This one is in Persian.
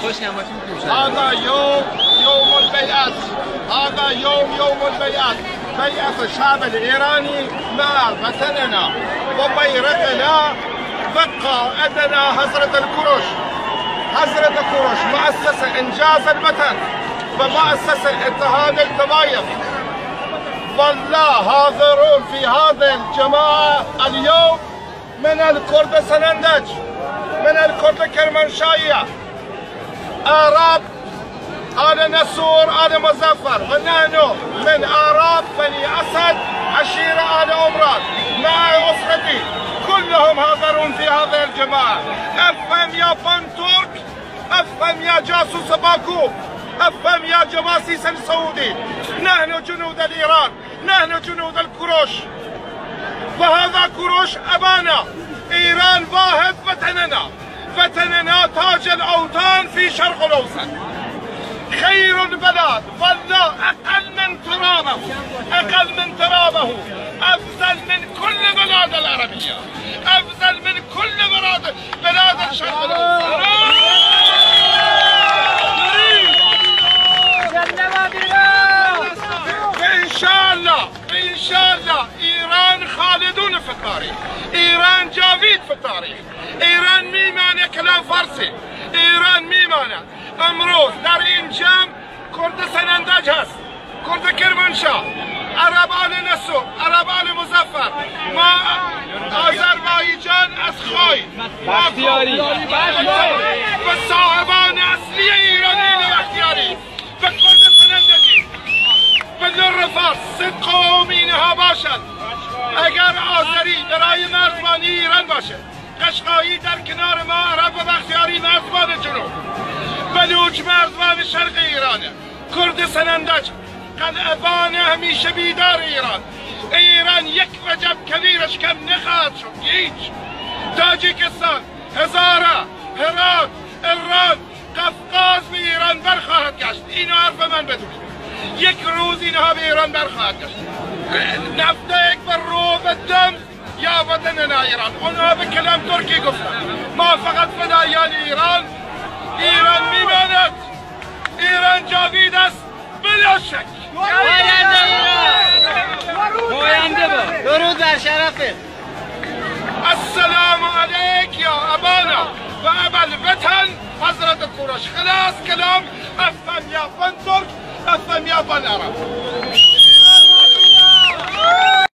هذا يوم البيعة، هذا يوم البيعة، بيعة الشعب الإيراني مع وطننا وبيرتنا وقائدنا حضرة الكروش. حضرة الكروش مؤسسة إنجاز الوطن ومؤسسة اتحاد الطوائف. والله حاضرون في هذه الجماعة اليوم من الكرد سنندج، من الكرد كرمانشاهية، آراب آل نسور آل مظفر، ونحن من آراب بني أسد عشيرة آل عمران مع أسرتي كلهم حاضرون في هذه الجماعة. افهم يا بنتورك، افهم يا جاسوس باكو، افهم يا جواسيس السعودي، نحن جنود الإيران، نحن جنود الكروش، وهذا كروش أبانا. إيران واحد وطننا، وطننا تاج الأوطان في شرق الأوسط، خير البلاد، والله أقل من ترابه، أقل من ترابه، أفضل من كل بلاد العربية، أفضل من كل بلاد الشرق الأوسط. إن شاء الله إيران خالدون في التاريخ، إيران جاوید في التاريخ، إيران میمانه کلام فارسی، إيران میمانه. امروز در این جمع کرد سنندج هست، کرد کرمانشاه، عرب آل نسور، عرب آل مظفر، ما آذربایجان از خوی بختیاری و صاحبان اصلی ایرانی بختیاری و کرد سنندجی و لر فارس سه قوم اینها باشد. اگر آذری برای مرزبانی ایران باشه، قشقایی در کنار ما، عرب و بختیاری مرزبان جنوب، بلوچ مرزبان شرق ایرانه، کرد سنندج قلعه‌بان همیشه بیدار ایران. ایران یک وجب کبیرش کم نخواهد شد، هیچ. تاجیکستان، هزاره، هرات، ایران، قفقاز به ایران برخواهد گشت. اینو حرف من بدونید، یک روز اینها به ایران برخواهد گشت. نفتک بر رو به دم یا وطننا ایران. اونها به کلام ترکی گفتن، ما فقط فدایان ایران. ایران میماند، ایران جاوید است بلا شک. پاینده با درود بر شرفت. السلام علیک یا ابانا و ابا الوطن حضرت کوروش. خلاص کلام. افهم یا بن ترک، افهم یا بن عرب.